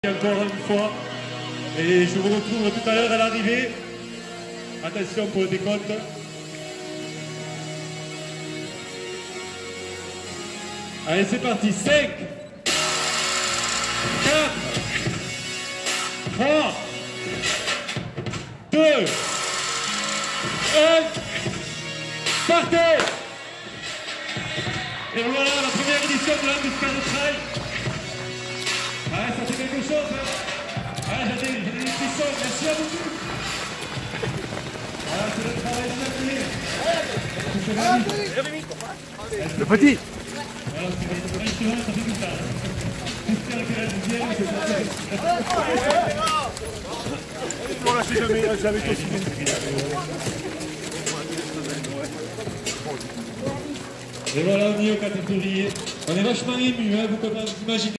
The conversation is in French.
Encore une fois, et je vous retrouve tout à l'heure à l'arrivée. Attention pour le décompte. Allez, c'est parti. 5, 4, 3, 2, 1, partez! Et voilà la première édition de l'Ambuscade Trail. Ah, ça fait quelque chose, hein. Ah, j'ai des frissons, merci à vous tous. Voilà, c'est le travail de la Le petit. Voilà, c'est impressionnant, ça fait tout ça. J'espère que la deuxième, c'est ça. On lâche jamais continué. Et voilà, on y est au 4 février. On est vachement ému, hein, vous imaginez.